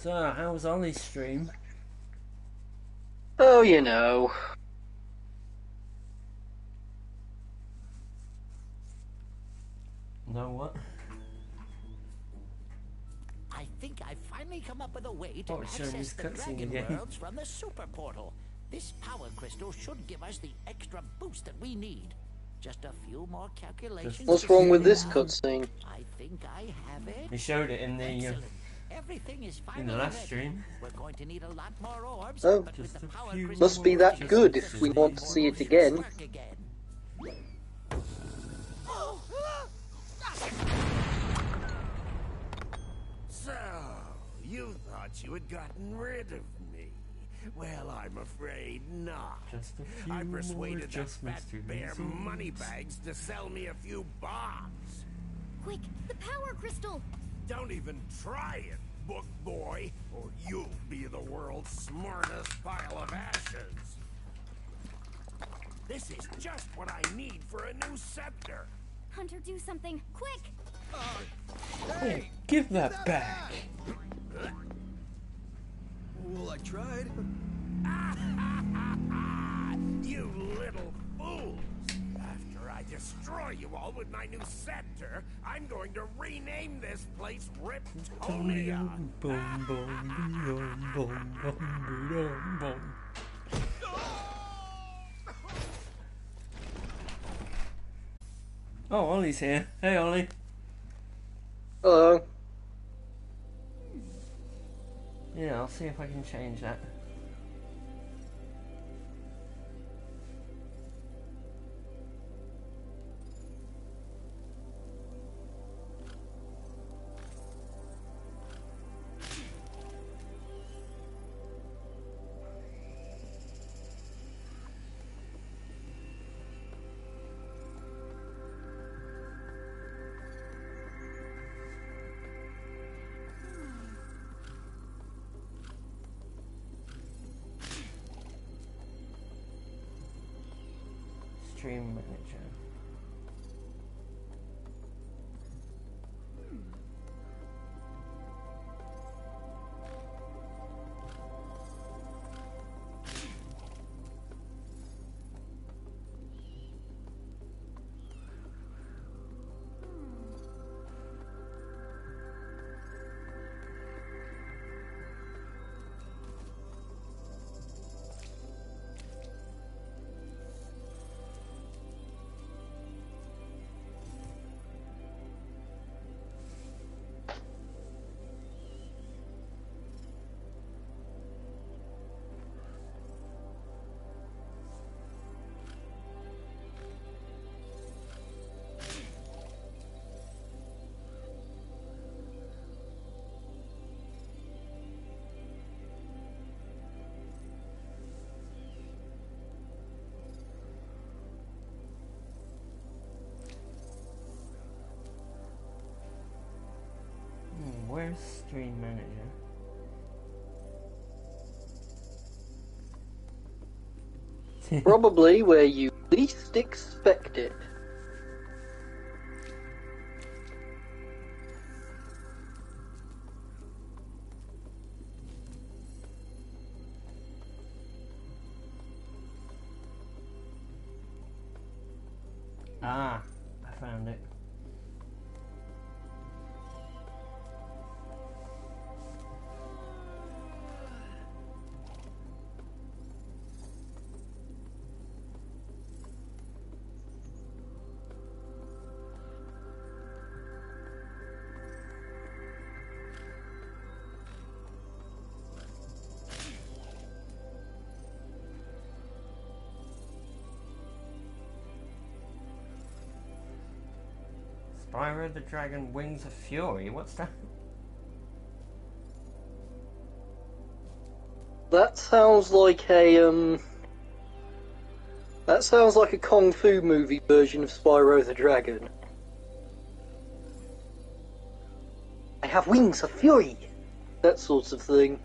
So, how was Ollie's stream? Oh, you know. Know what? I think I've finally come up with a way to it's showing access his the cutscene dragon again. worlds from the super portal. This power crystal should give us the extra boost that we need. Just a few more calculations. What's wrong with this cutscene? I think I have it. He showed it in the Excellent. Everything is in the finally last ready. stream. We're going to need a lot more orbs. Oh, but with the power few crystal must be that working, good the if we want to see it should again. work again. So, you thought you had gotten rid of me. Well, I'm afraid not. Just a few I more persuaded that adjustments fat to bear these moneybags to sell me a few bombs. Quick, the power crystal! Don't even try it, book boy, or you'll be the world's smartest pile of ashes. This is just what I need for a new scepter. Hunter, do something, quick! Hey, give that back! Well, I tried. You little fools! After I destroy you all with my new scepter, I'm going to rename this place Riptonia. Boom, boom, boom, boom, boom, boom, boom. Oh, Ollie's here. Hey, Ollie. Hello. Yeah, I'll see if I can change that. Stream manager. Where's stream manager? Probably where you least expect it. Ah, I found it. Spyro the Dragon Wings of Fury? What's that? That sounds like a That sounds like a Kung Fu movie version of Spyro the Dragon. I have wings of fury! That sort of thing.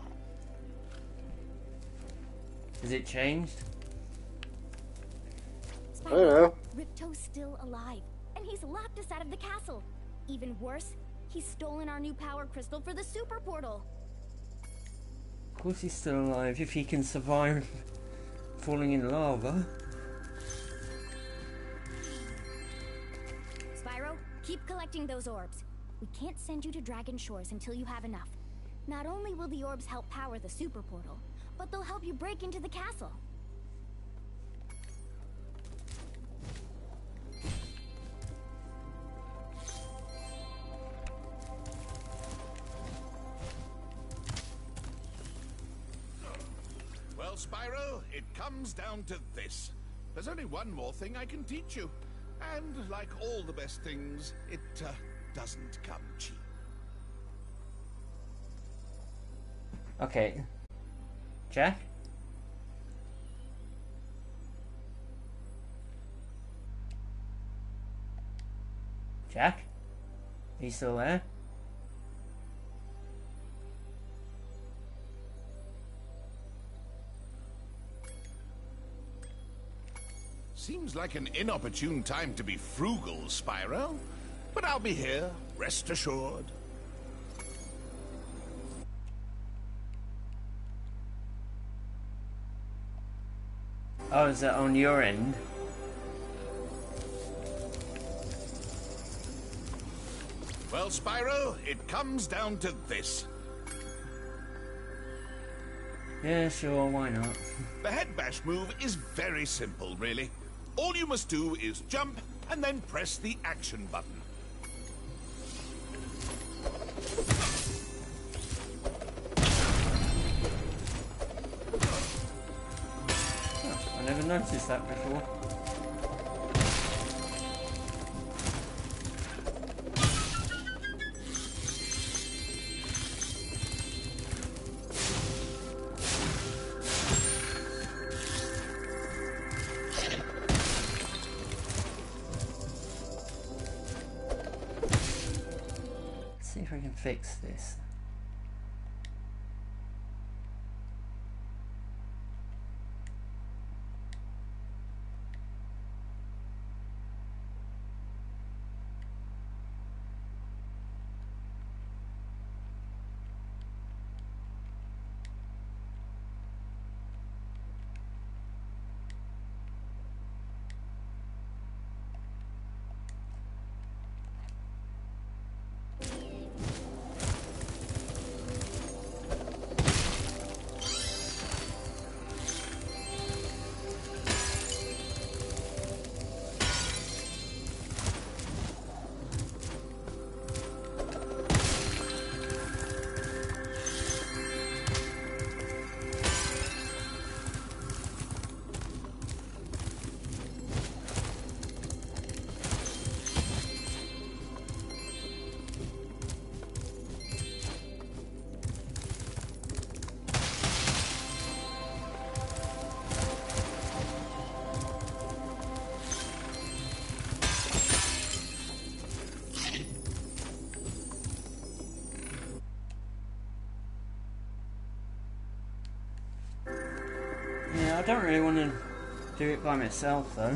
Is it changed? I don't know. Ripto's still alive, and he's locked us out of the castle. Even worse, he's stolen our new power crystal for the super portal. Of course he's still alive if he can survive falling in lava. Spyro, keep collecting those orbs. We can't send you to Dragon Shores until you have enough. Not only will the orbs help power the super portal, but they'll help you break into the castle. Well, Spyro, it comes down to this. There's only one more thing I can teach you. And like all the best things, it doesn't come cheap. Okay. Jack? Jack? Are you still there? Seems like an inopportune time to be frugal, Spyro. But I'll be here, rest assured. Oh, is that on your end? Well, Spyro, it comes down to this. Yeah, sure, why not? The head bash move is very simple, really. All you must do is jump and then press the action button. Oh, I never noticed that before. See if I can fix this. Yeah, I don't really want to do it by myself though.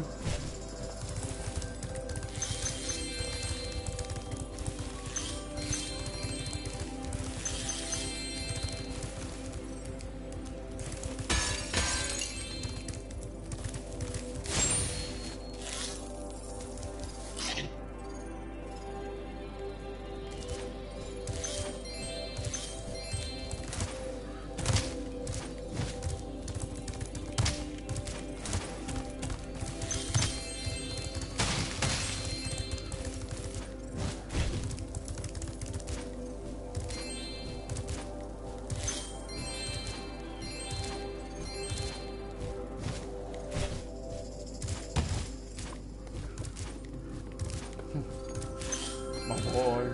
My boy.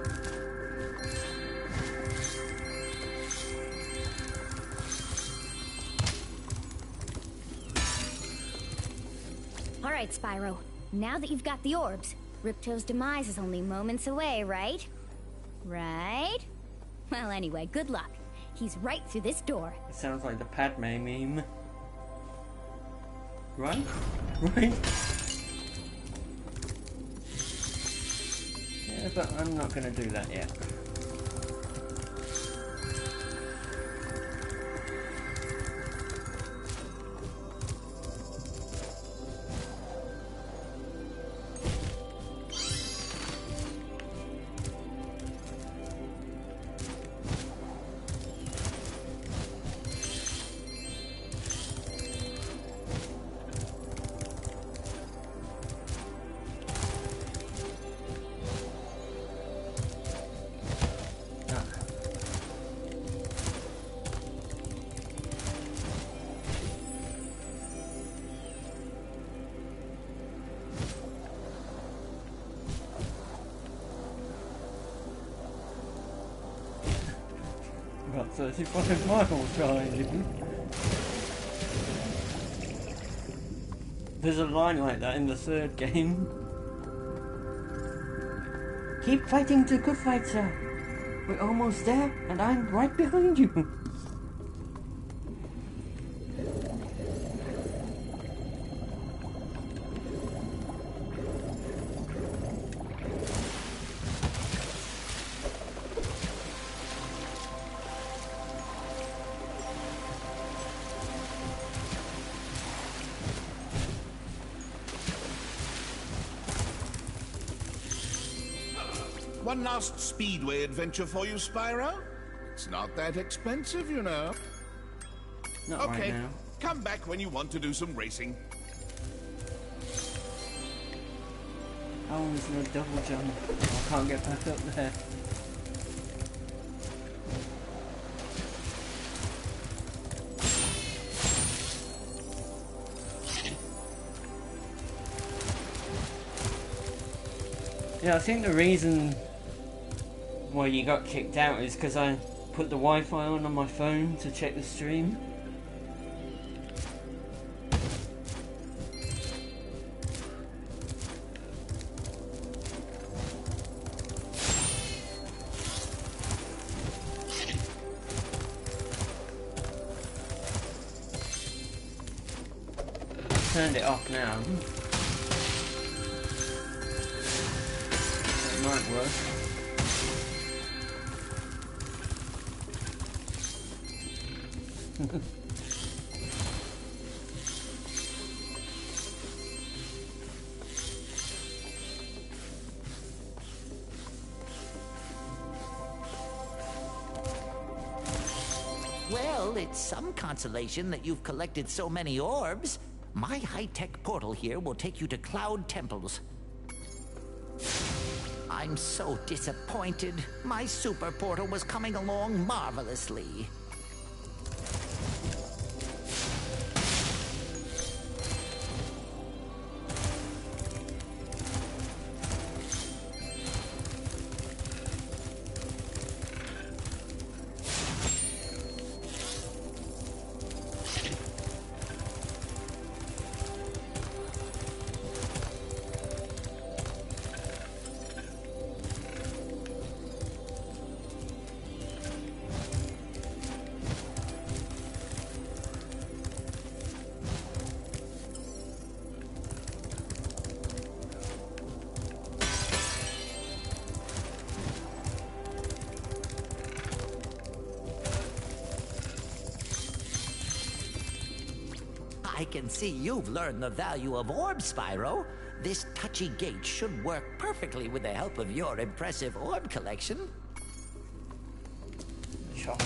Alright, Spyro. Now that you've got the orbs, Ripto's demise is only moments away, right? Right? Well, anyway, good luck. He's right through this door. It sounds like the Padme meme. Right? Right? Yeah, but I'm not gonna do that yet. 35 miles behind you. There's a line like that in the third game. Keep fighting the good fight, sir. We're almost there, and I'm right behind you. One last speedway adventure for you, Spyro? It's not that expensive, you know. Not Okay, right now. come back when you want to do some racing. Oh, there's no double jump. I can't get back up there. Yeah, I think the reason why you got kicked out is because I put the Wi-Fi on my phone to check the stream. Turned it off now. It might work. Well, it's some consolation that you've collected so many orbs. My high-tech portal here will take you to Cloud Temples. I'm so disappointed. My super portal was coming along marvelously. I can see you've learned the value of orbs, Spyro. This touchy gate should work perfectly with the help of your impressive orb collection. Sure.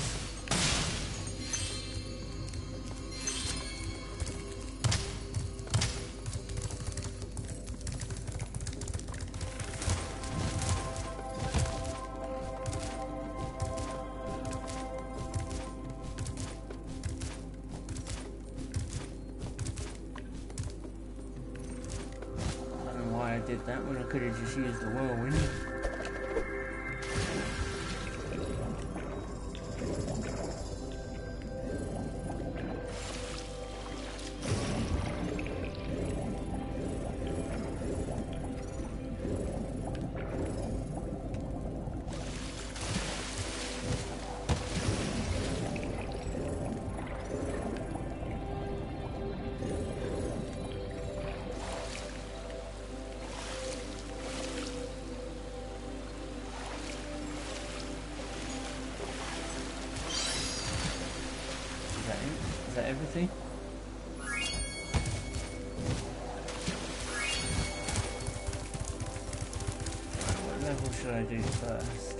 Did that when I could have just used the whirlwind. Is that everything? What level should I do first?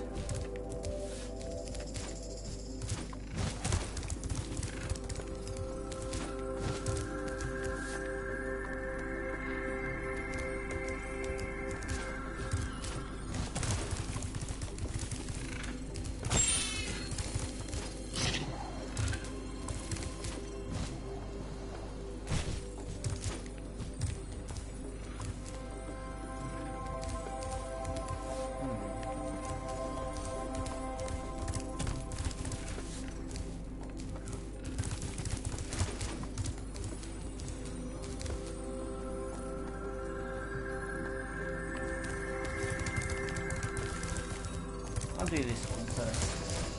do this one first.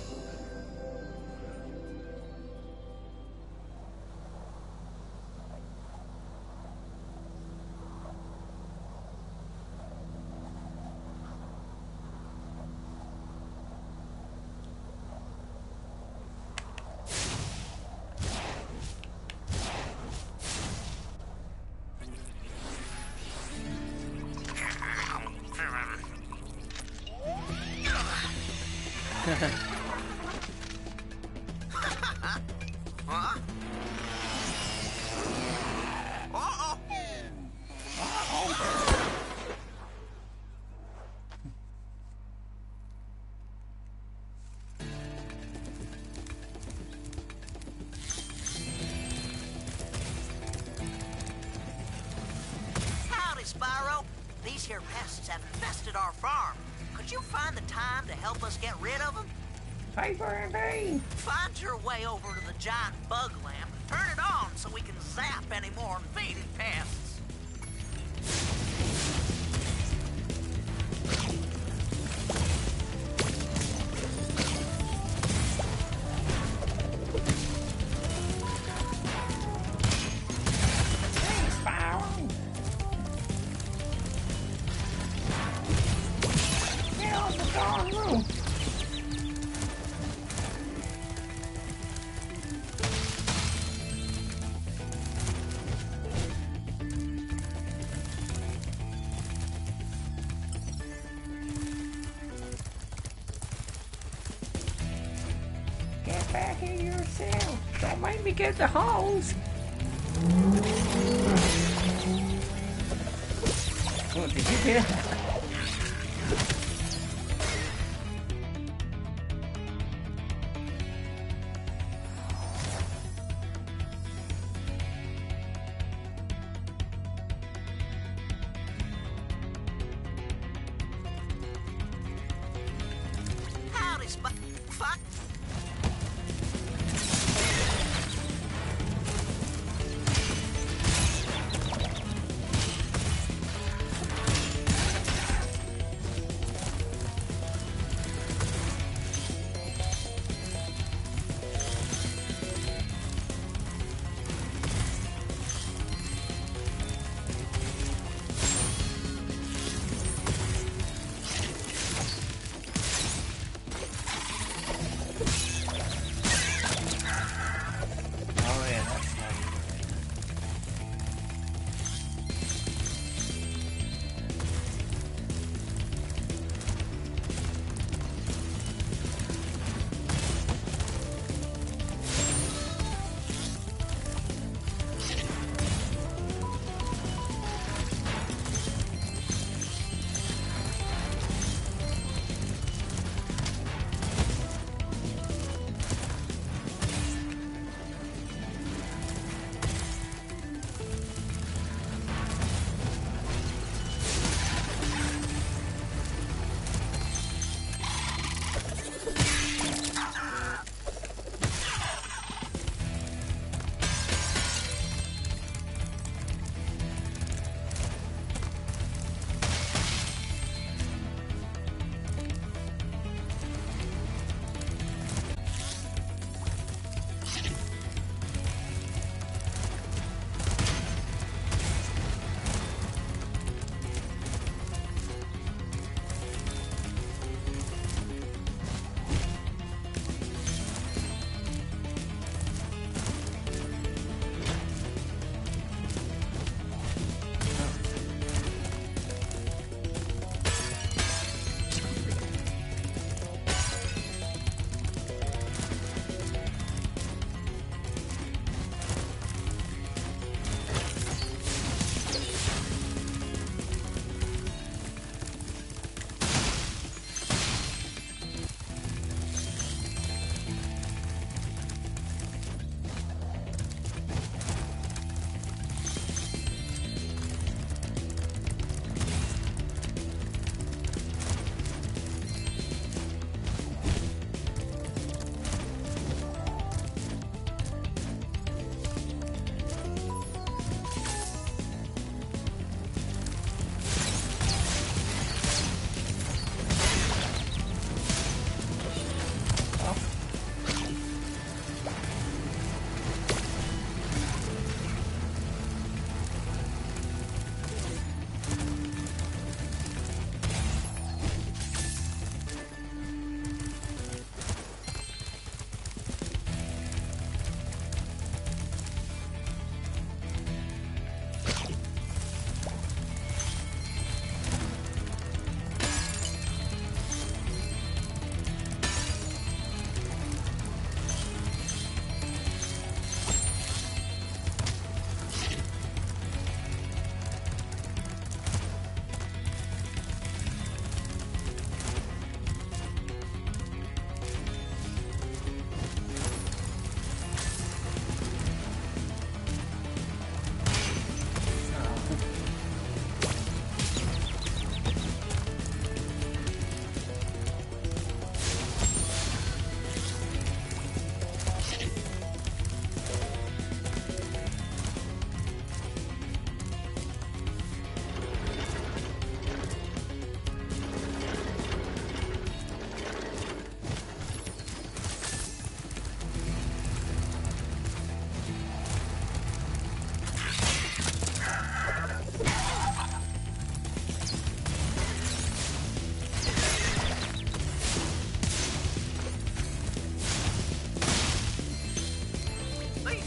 Spyro, these here pests have infested our farm. Could you find the time to help us get rid of them? Paper and bean! Find your way over to the giant bug lamp and turn it on so we can zap any more invading pests. Get back in yourself! Don't make me get the hose! What did you hear? Howdy, fuck.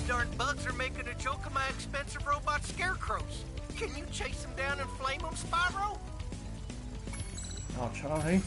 darn bugs are making a joke of my expensive robot scarecrows. Can you chase them down and flame them, Spyro? I'll try.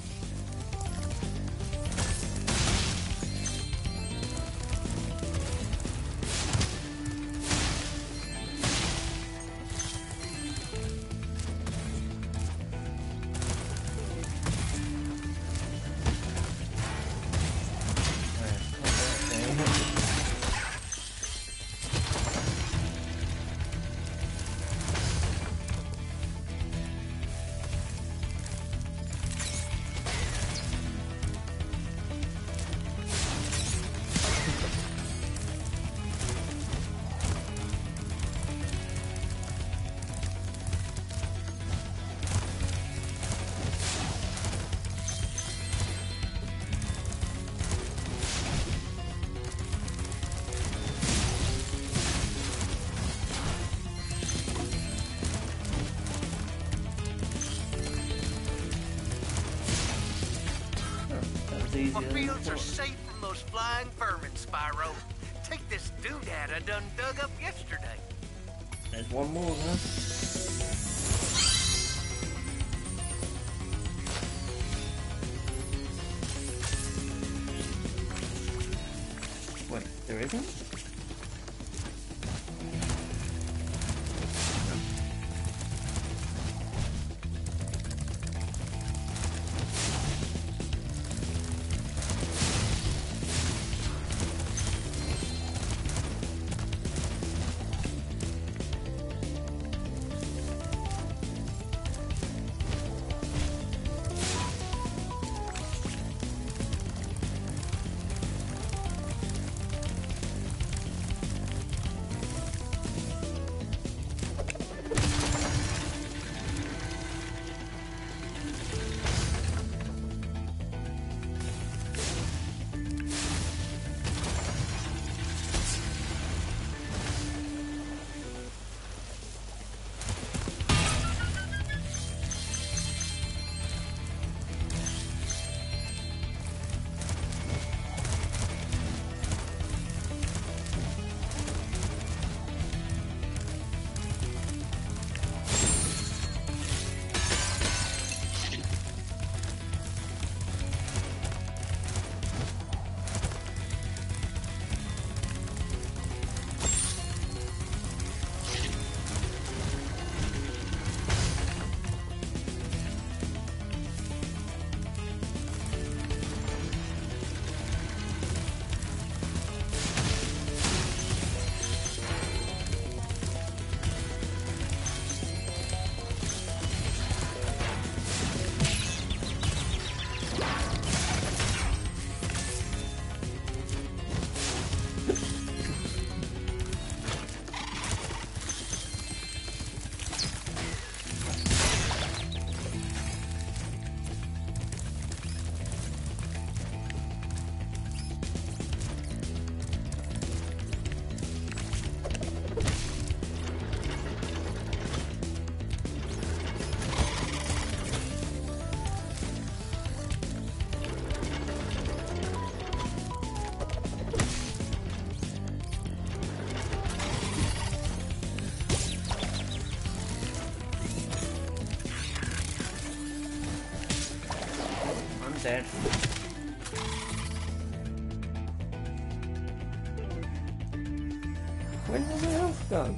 My fields are safe from those flying vermin, Spyro. Take this doodad I done dug up yesterday. There's one more, huh? Wait, there isn't? Dead. Where did the health go?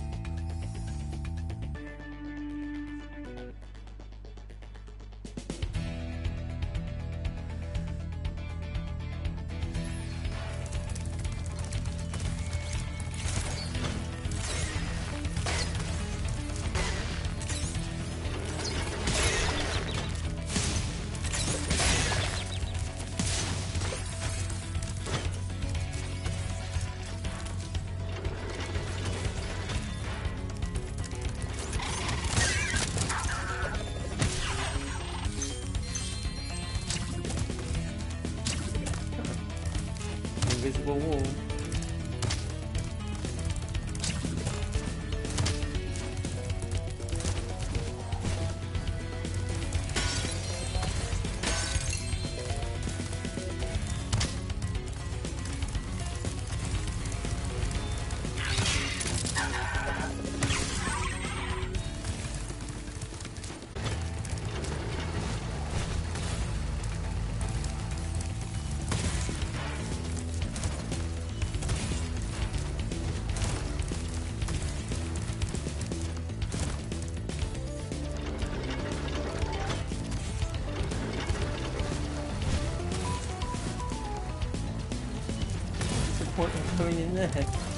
coming in there.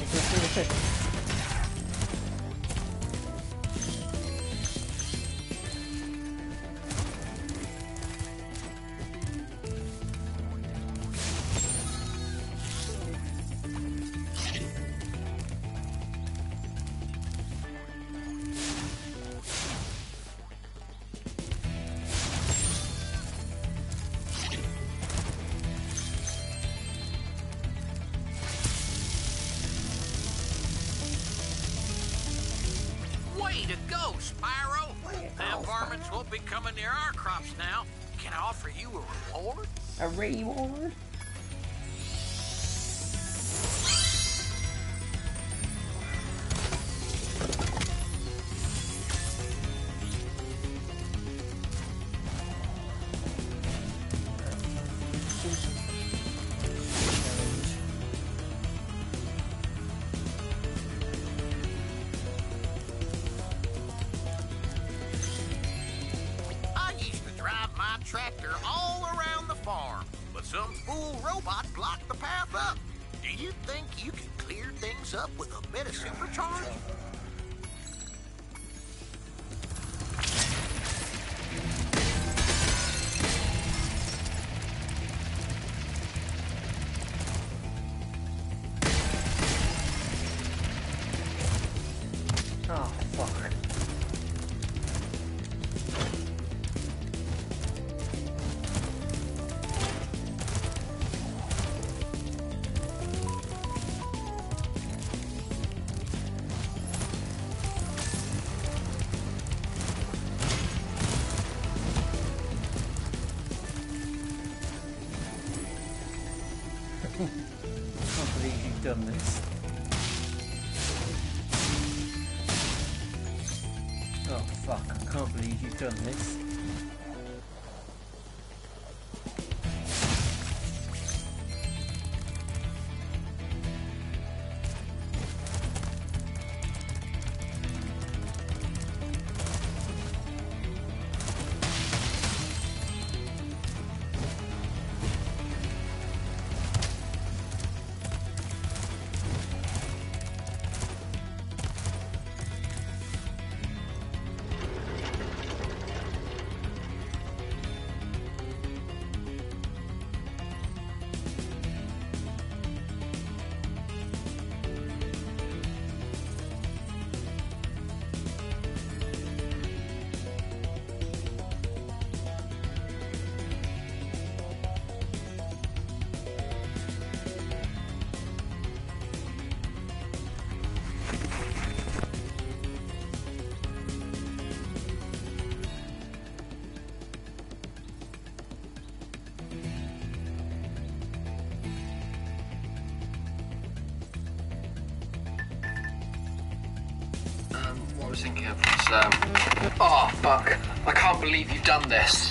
Way to go, Spyro! Now varmints won't be coming near our crops now. Can I offer you a reward? A reward? Tractor all around the farm, but some fool robot blocked the path up. Do you think you can clear things up with a bit of supercharge? Oh, fuck. I can't believe you've done this. Oh fuck, I can't believe you've done this. What I was thinking of was, oh fuck, I can't believe you've done this.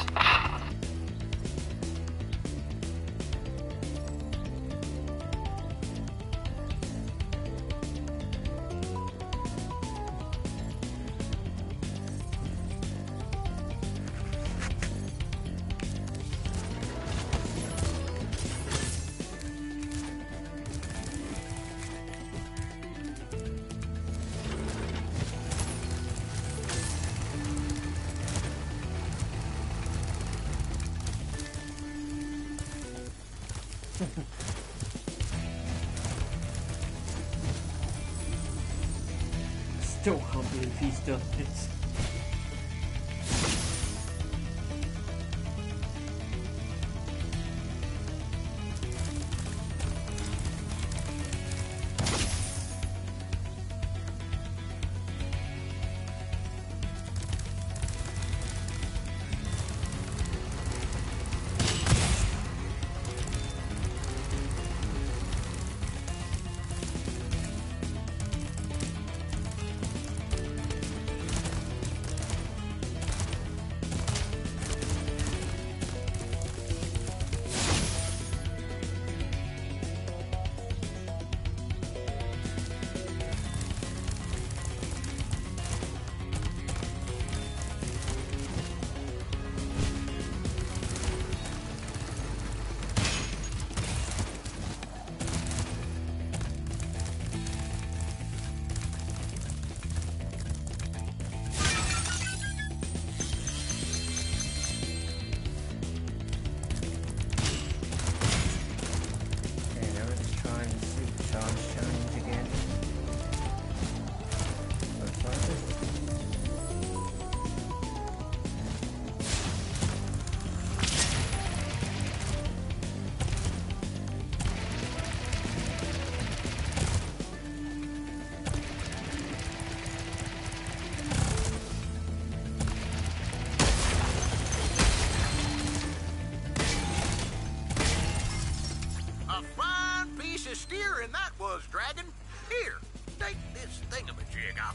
Still can't believe he's done this.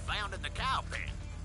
found in the cow pen.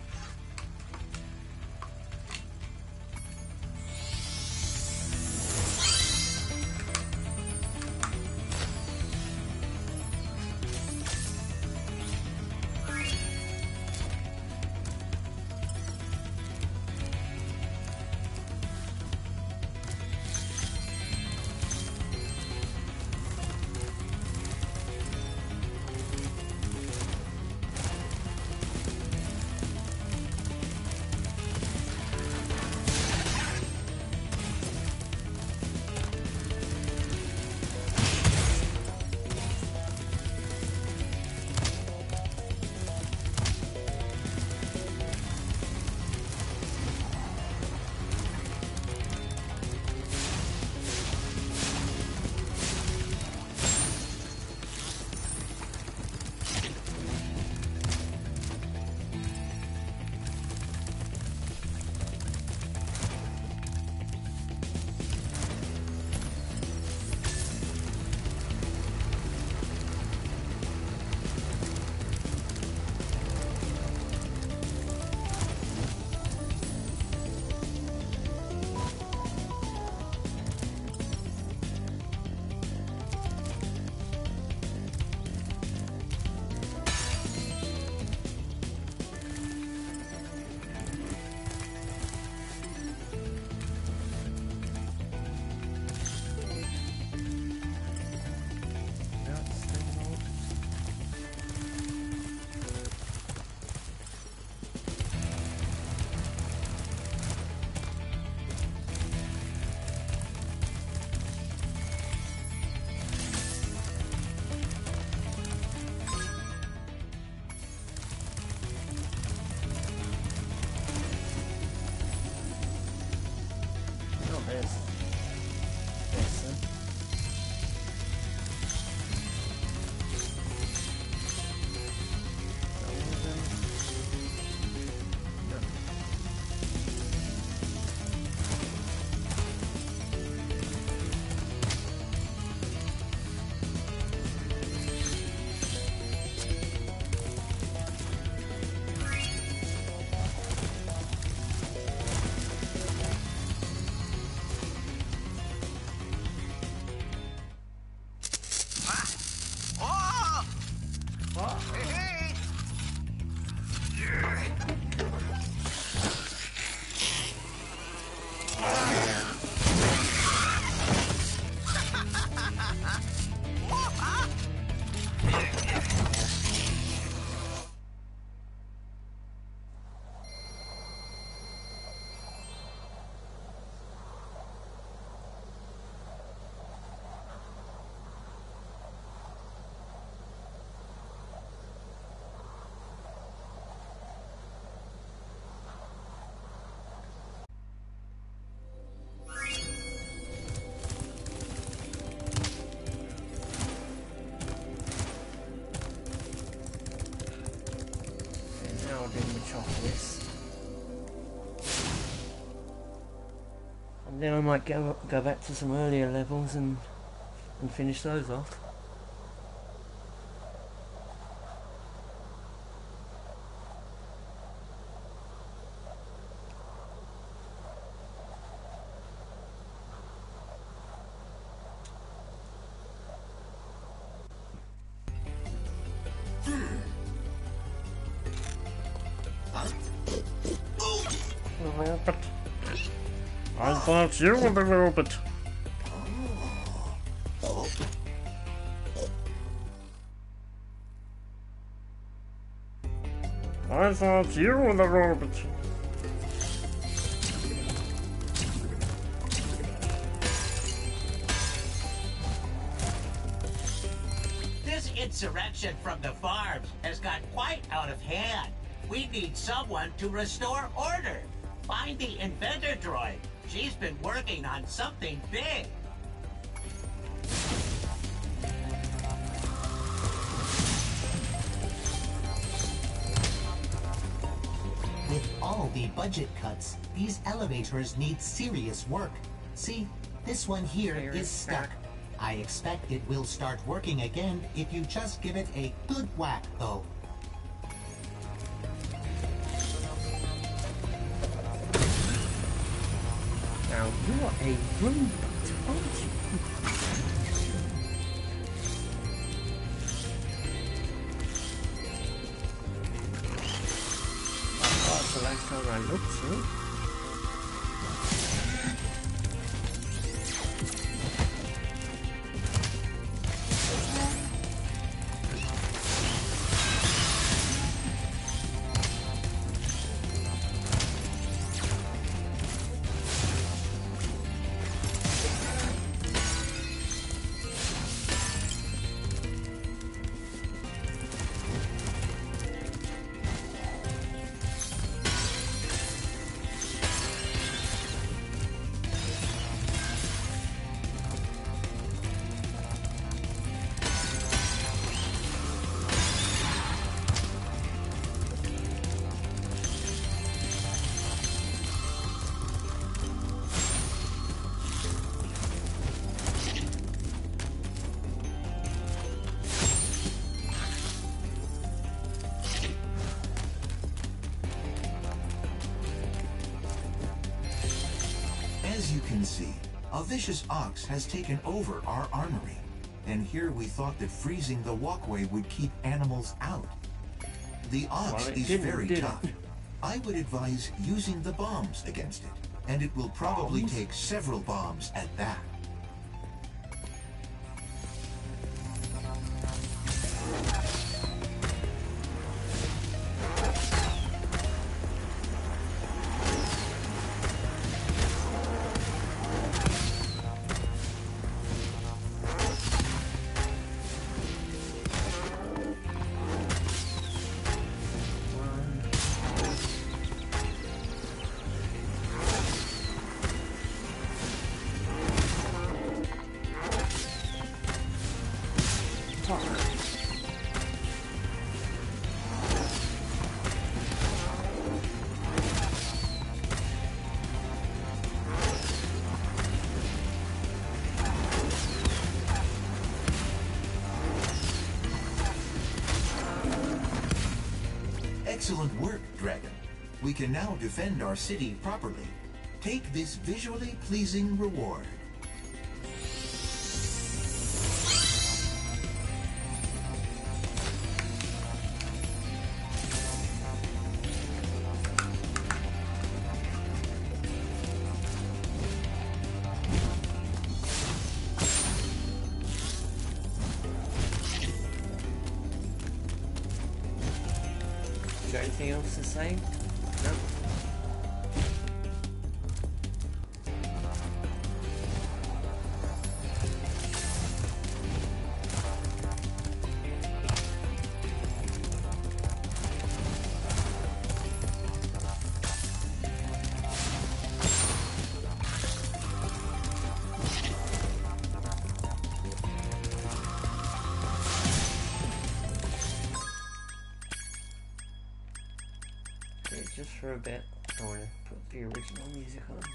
And then I might go back to some earlier levels and finish those off. I thought you were the robot. I thought you were the robot. This insurrection from the farms has got quite out of hand. We need someone to restore order. Find the inventor droid. She's been working on something big. With all the budget cuts, these elevators need serious work. See, this one here is stuck. I expect it will start working again if you just give it a good whack, though. You're a robot, aren't you? That's the last time I looked through. As you can see, a vicious ox has taken over our armory. And here we thought that freezing the walkway would keep animals out. The ox is very tough. I would advise using the bombs against it. And it will probably take several bombs at that. Excellent work, Dragon. We can now defend our city properly. Take this visually pleasing reward. Got anything else to say? No? Just for a bit, I want to put the original music on.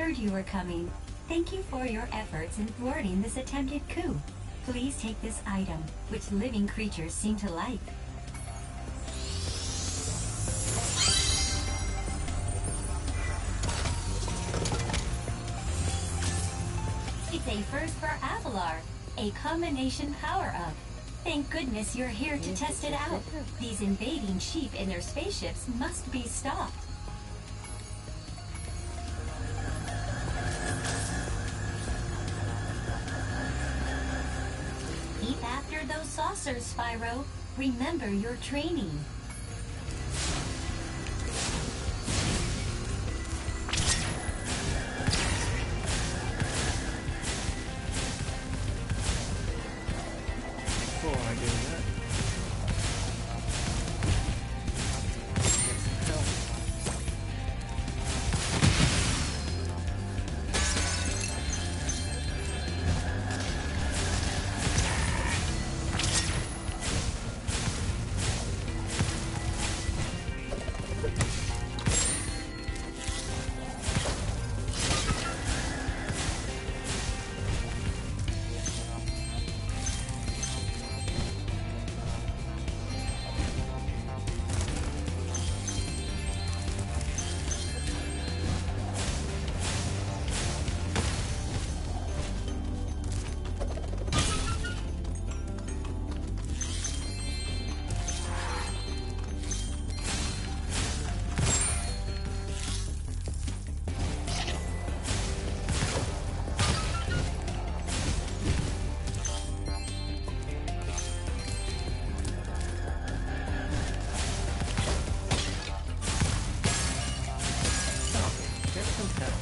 heard you were coming. Thank you for your efforts in thwarting this attempted coup. Please take this item, which living creatures seem to like. It's a first for Avalar, a combination power-up. Thank goodness you're here to test it out. These invading sheep in their spaceships must be stopped. Keep after those saucers, Spyro. Remember your training. Before I do that, get some help. Get some help.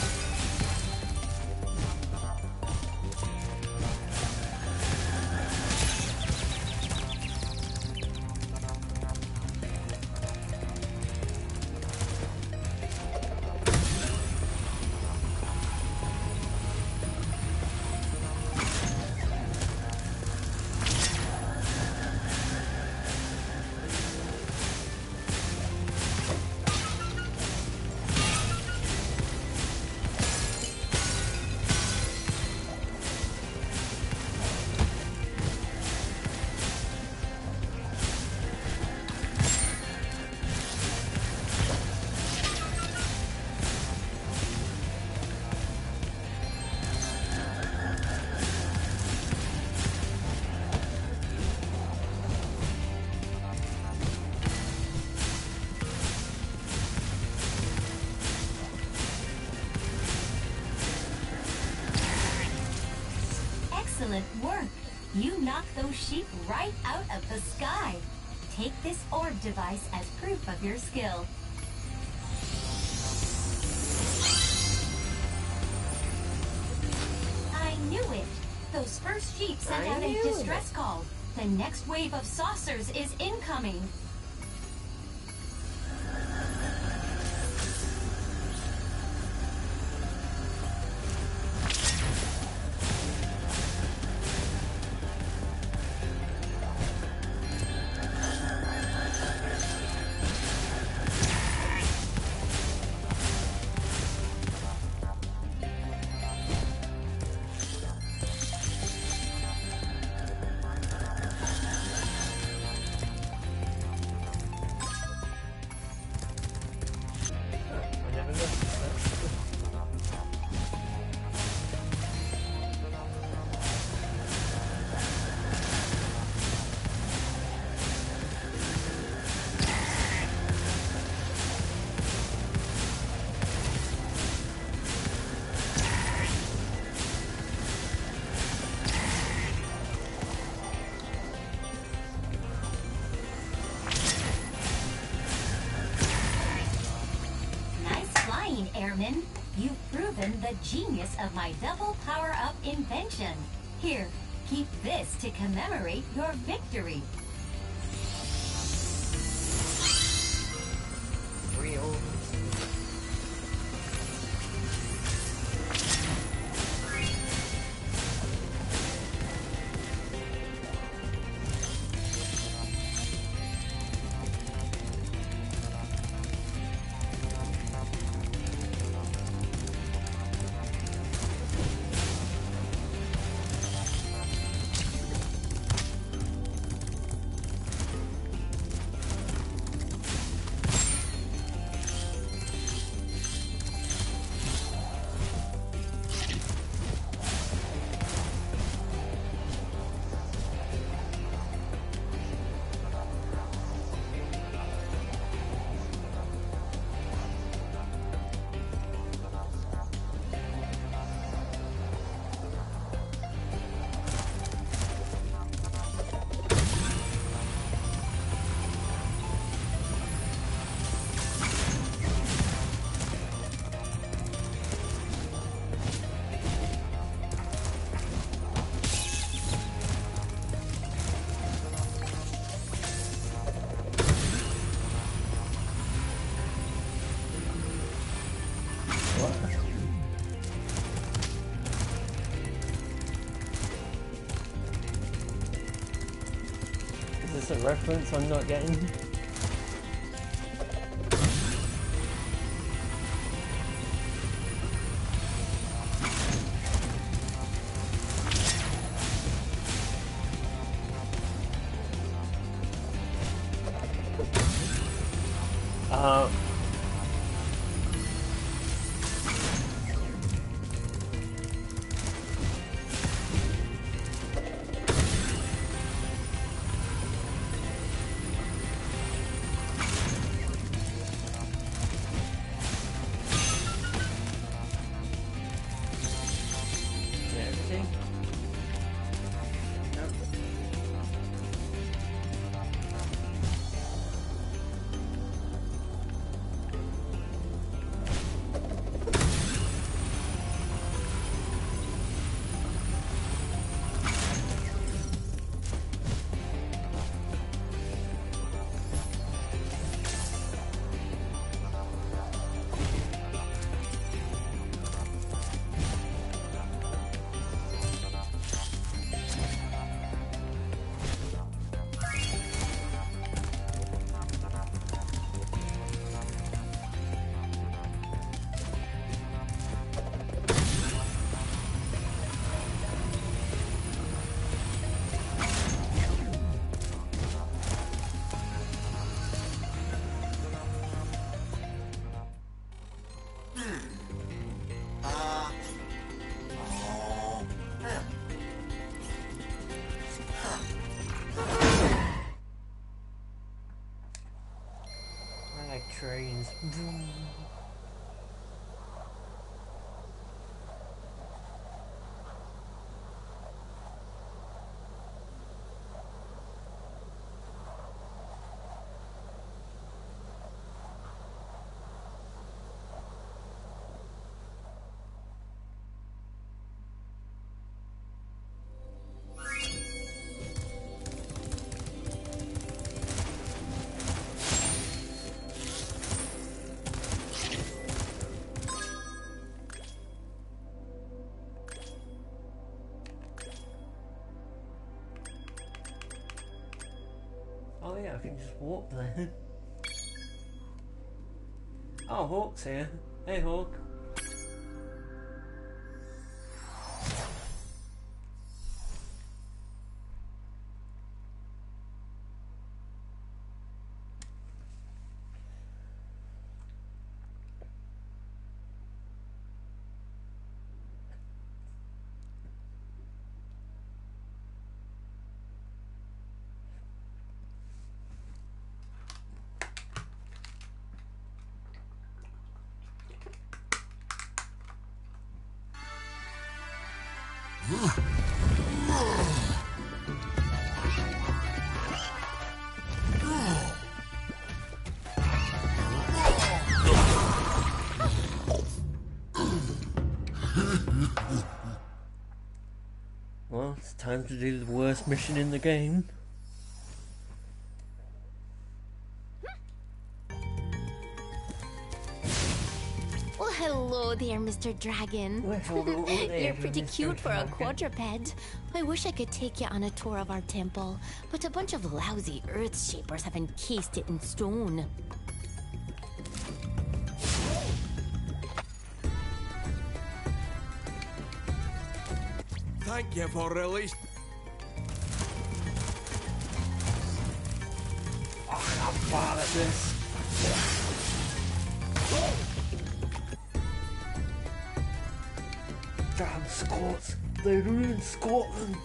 Excellent work! You knocked those sheep right out of the sky. Take this orb device as proof of your skill. I knew it! Those first sheep sent out a distress call. The next wave of saucers is incoming. Airman, you've proven the genius of my double power-up invention. Here, keep this to commemorate your victory. Real. this a reference I'm not getting? Trains. Oh yeah, I can just walk there. Oh, Hawk's here. Hey, Hawk. Well, it's time to do the worst mission in the game. Well, hello there, Mr. Dragon. Well, hello there, You're pretty Mr. cute for a Dragon. quadruped. I wish I could take you on a tour of our temple, but a bunch of lousy earth shapers have encased it in stone. Thank you for releasing. Oh, I'm bad at this. Damn Scots! They ruined Scotland!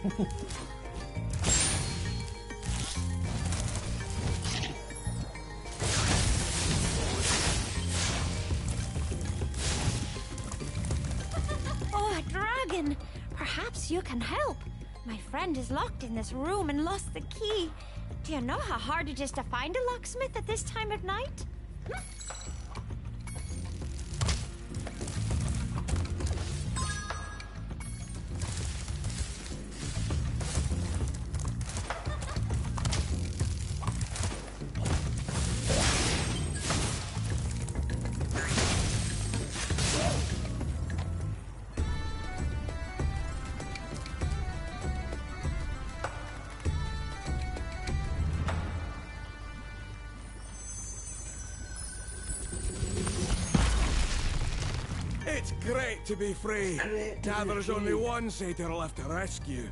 Oh, a dragon! Perhaps you can help. My friend is locked in this room and lost the key. Do you know how hard it is to find a locksmith at this time of night? It's great to be free. Now there's only one satyr left to rescue.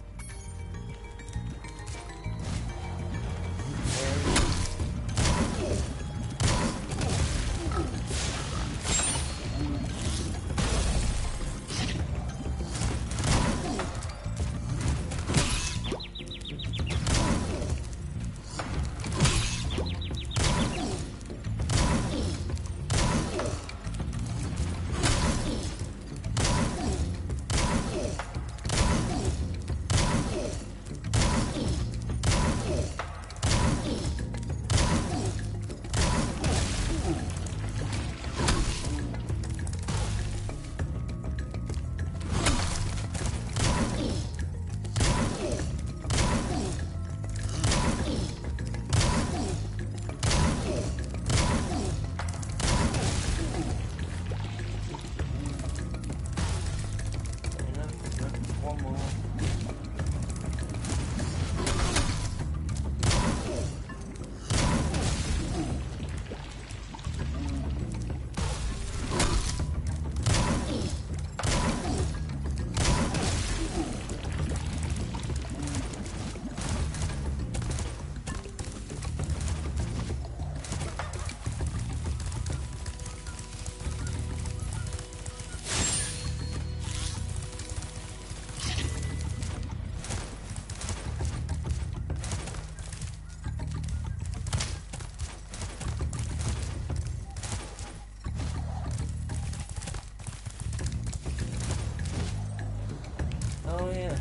Oh yeah.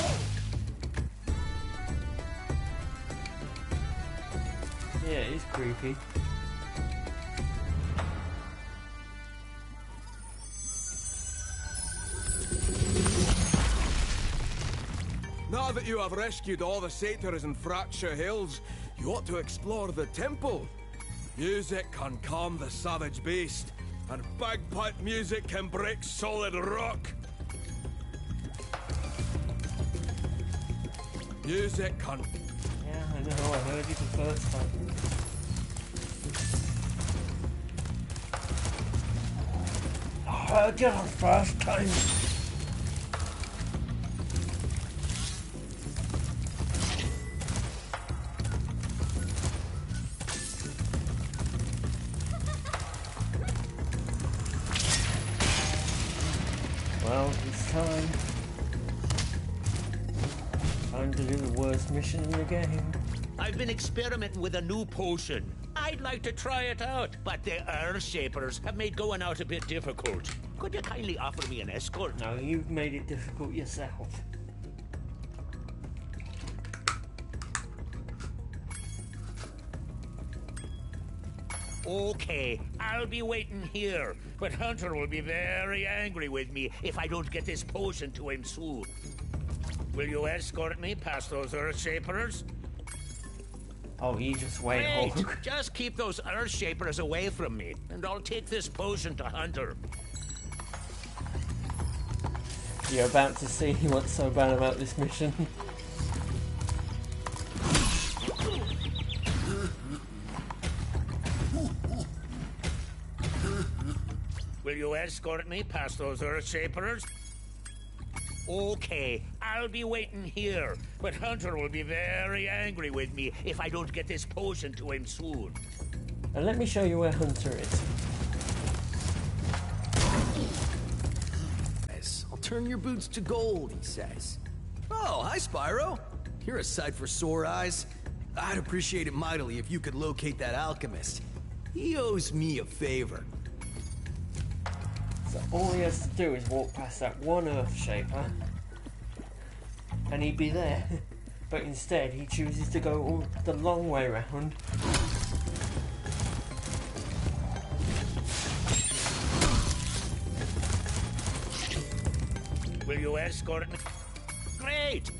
Yeah, it is creepy. Now that you have rescued all the satyrs in Fracture Hills, you ought to explore the temple. Music can calm the savage beast, and bagpipe music can break solid rock. Music can... Yeah, I know, I heard you the first time. I heard you the first time. Well, it's time. Time to do the worst mission in the game. I've been experimenting with a new potion. I'd like to try it out, but the Earth Shapers have made going out a bit difficult. Could you kindly offer me an escort? No, you've made it difficult yourself. Okay, I'll be waiting here, but Hunter will be very angry with me if I don't get this potion to him soon. Will you escort me past those Earth Shapers? Oh, you just wait, Hulk. Just keep those Earth Shapers away from me, and I'll take this potion to Hunter. You're about to see what's so bad about this mission. Will you escort me past those Earth Shapers? Okay, I'll be waiting here, but Hunter will be very angry with me if I don't get this potion to him soon. And let me show you where Hunter is. I'll turn your boots to gold, he says. Oh, hi, Spyro. You're a sight for sore eyes. I'd appreciate it mightily if you could locate that alchemist. He owes me a favor. So all he has to do is walk past that one Earth Shaper, and he'd be there. But instead, he chooses to go all the long way round. Will you escort me? Great!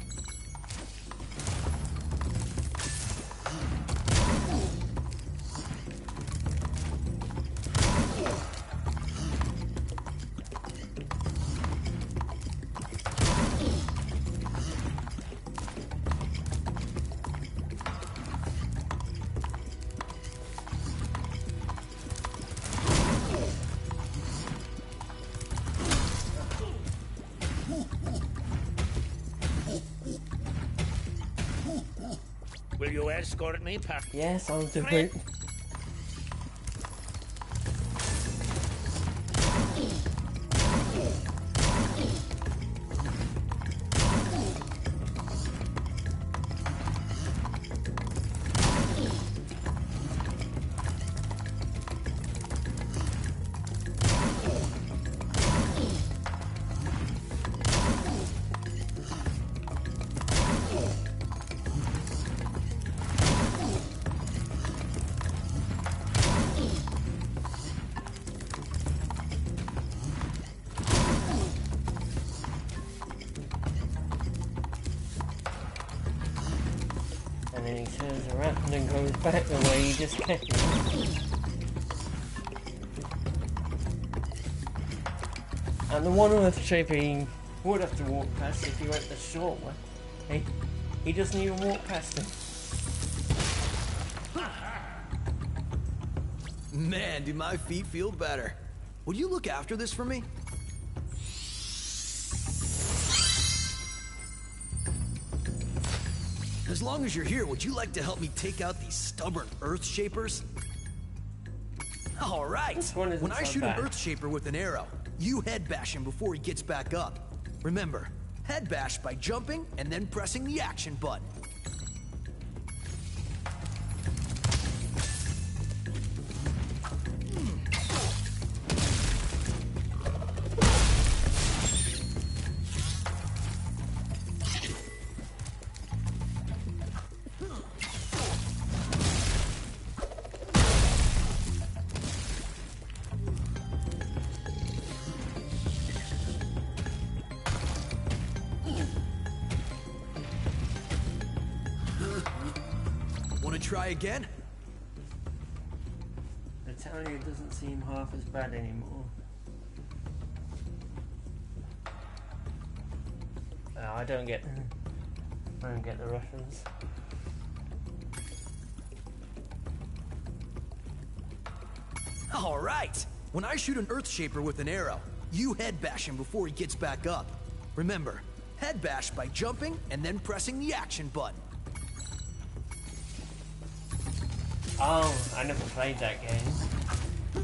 Will you escort me past? Yes, I'll do it. And then he turns around and goes back the way he just came. And the one Earth Shaper he would have to walk past if he went the short way. He doesn't even walk past him. Man, do my feet feel better. Would you look after this for me? As long as you're here, would you like to help me take out these stubborn Earth Shapers? All right. When I shoot an Earth Shaper with an arrow, you head bash him before he gets back up. Remember, head bash by jumping and then pressing the action button. Try again? The Italian doesn't seem half as bad anymore. I don't get the reference. All right. When I shoot an Earth Shaper with an arrow, you head bash him before he gets back up. Remember, head bash by jumping and then pressing the action button. Oh, I never played that game.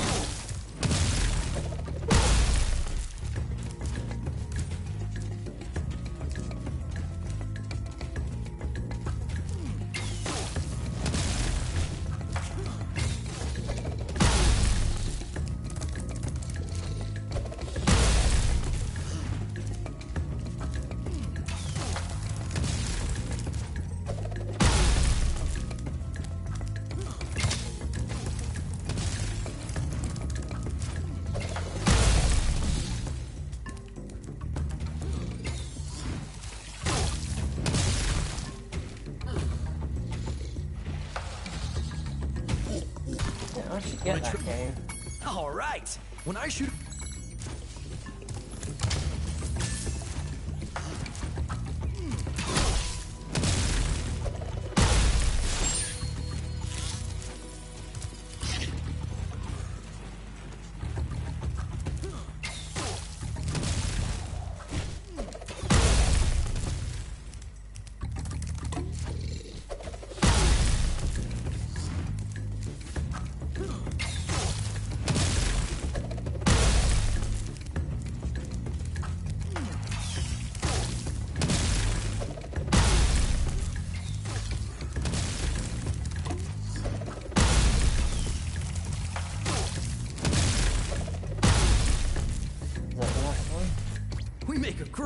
I should get that game. All right. When I shoot...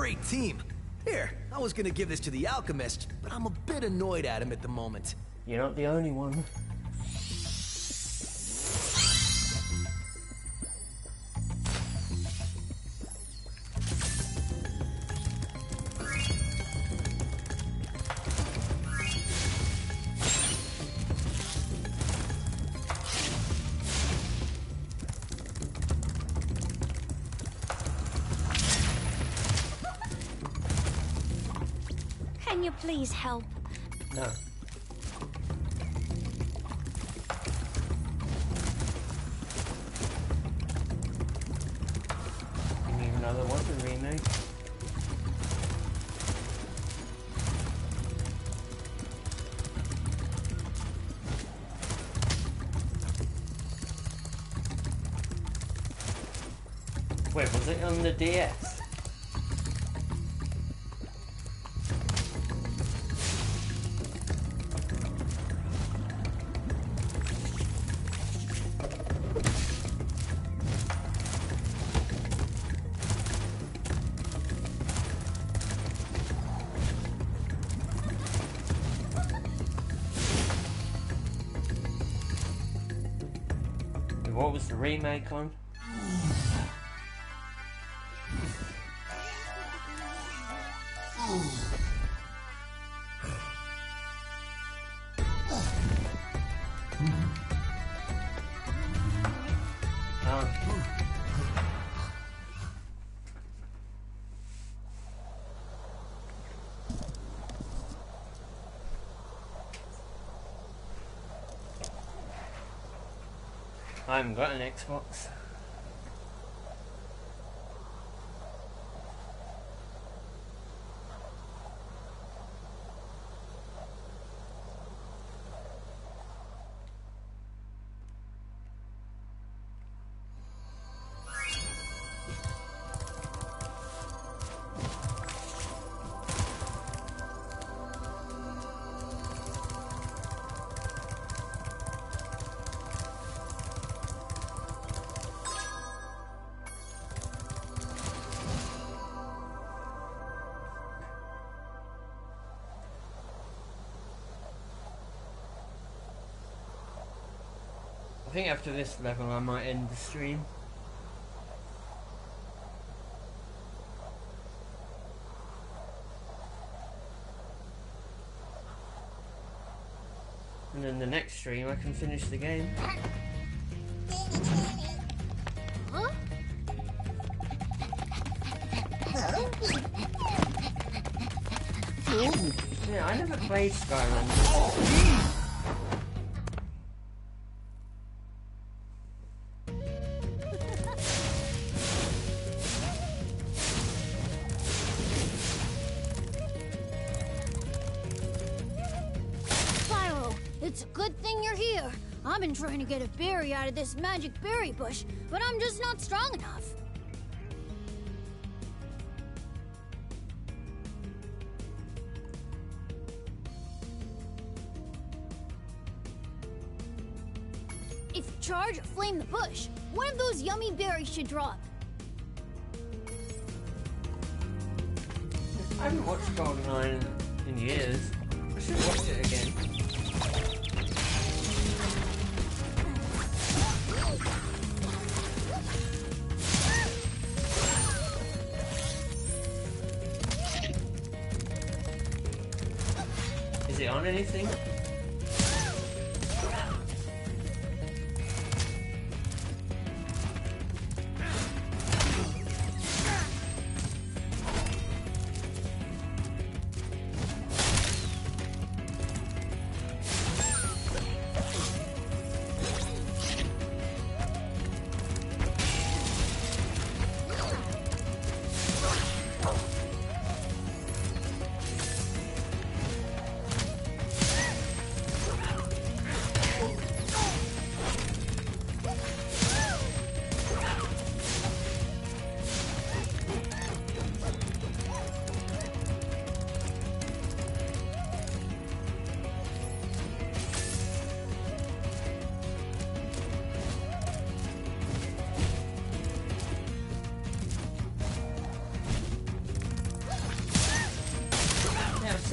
great team. Here, I was gonna give this to the alchemist, but I'm a bit annoyed at him at the moment. You're not the only one. Can you please help? No. You need another one to remake? Wait, was it on the DS? What was the remake on? I haven't got an Xbox. I think after this level I might end the stream. And then the next stream I can finish the game. Huh? Yeah, I never played Skyrim. It's a good thing you're here. I've been trying to get a berry out of this magic berry bush, but I'm just not strong enough. If you charge or flame the bush, one of those yummy berries should drop. I haven't watched GoldenEye in years. I should watch it again. Is it on anything?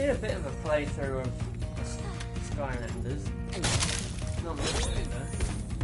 see a bit of a playthrough of Skylanders. Not much of it though.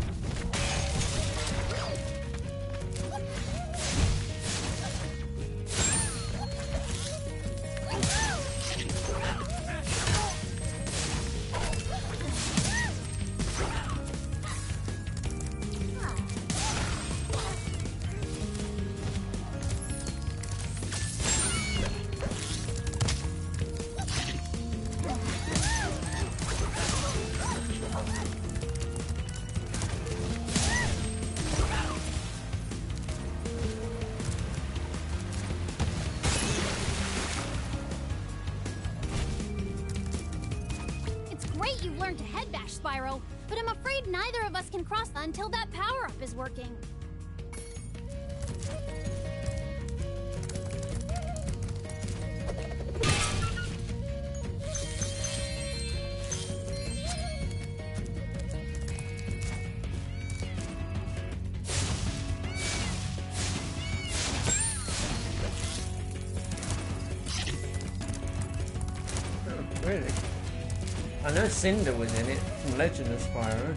You've learned to head bash, Spyro, but I'm afraid neither of us can cross until that power-up is working. Really? I know Cinder was in it from Legend of Spyro.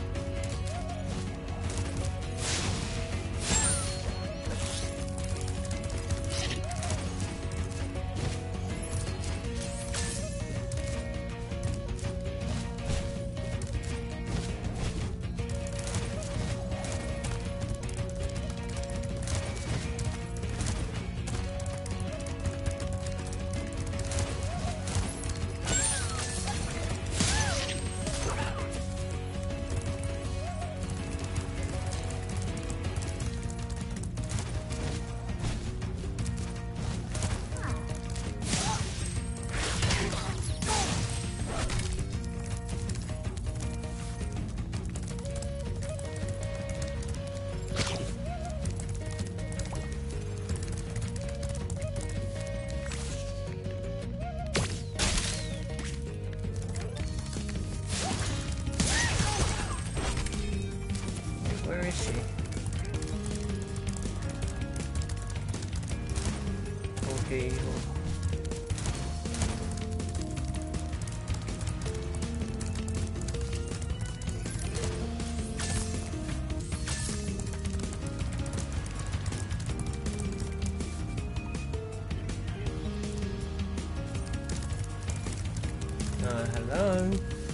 Where is she? Okay. Hello.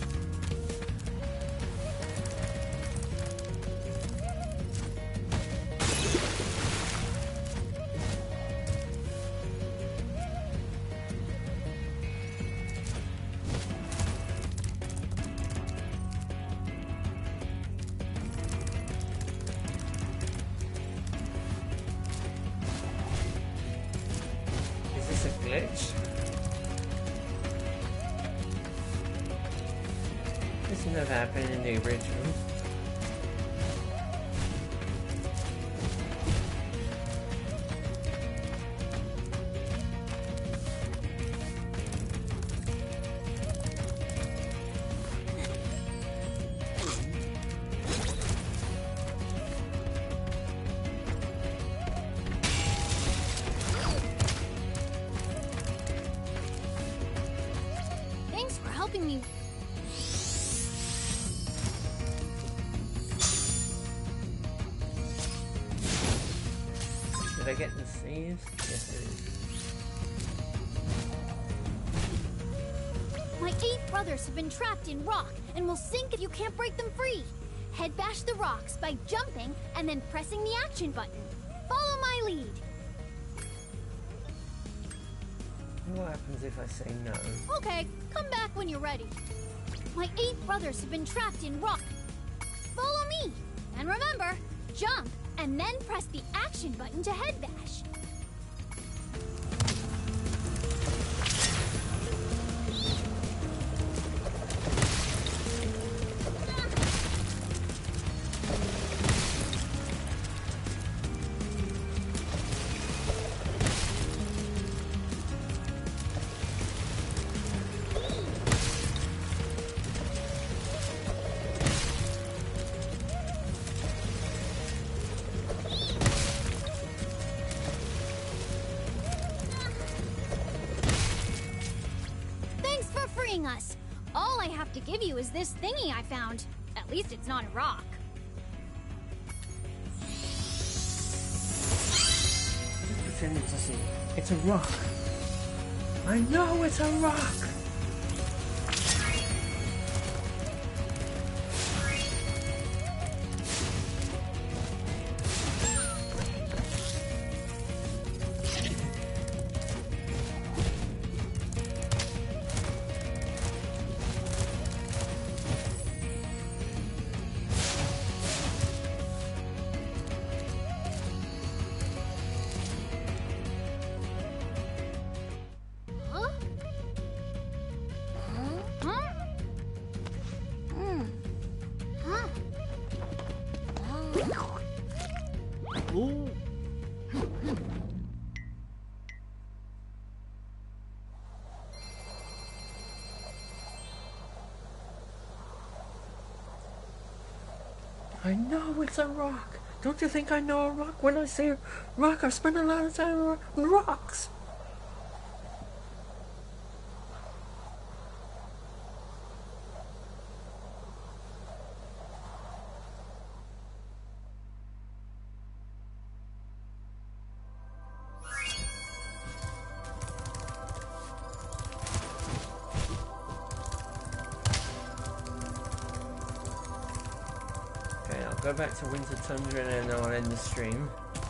Is this a glitch? This never happened in the original. Thanks for helping me. Did I get the seeds? Yes, it is. My 8 brothers have been trapped in rock and will sink if you can't break them free. Head bash the rocks by jumping and then pressing the action button. Follow my lead. What happens if I say no? Okay, come back when you're ready. My 8 brothers have been trapped in rock. Follow me. And remember, jump and then press the action button to head bash. you is this thingy I found. At least it's not a rock. Just pretending to see. It's a rock. I know it's a rock. I know it's a rock. Don't you think I know a rock? When I say rock, I've spent a lot of time on rocks. Go back to Winter Tundra and then I'll end the stream.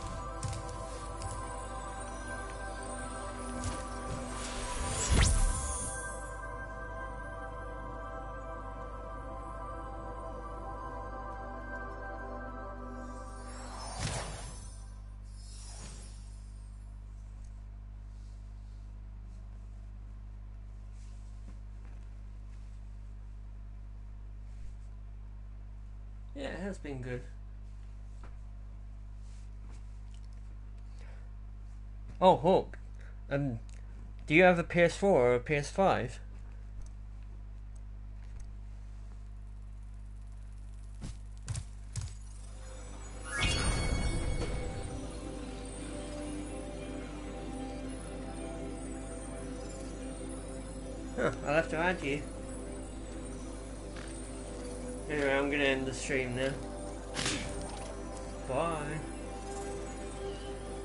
Yeah, it has been good. Oh, Hawk. Do you have a PS4 or a PS5? Huh, I'll have to add you. Anyway, I'm gonna end the stream now. Bye.